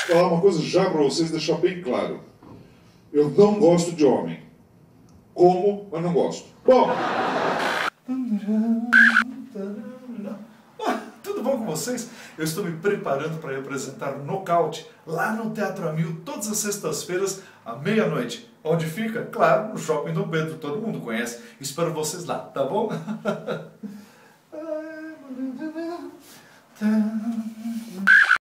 falar uma coisa já para vocês, deixar bem claro. Eu não gosto de homem. Como, mas não gosto. Bom. Tudo bom com vocês? Eu estou me preparando para apresentar o Nocaute lá no Teatro Amil, todas as sextas-feiras, à meia-noite. Onde fica? Claro, no Shopping Dom Pedro, todo mundo conhece. Espero vocês lá, tá bom?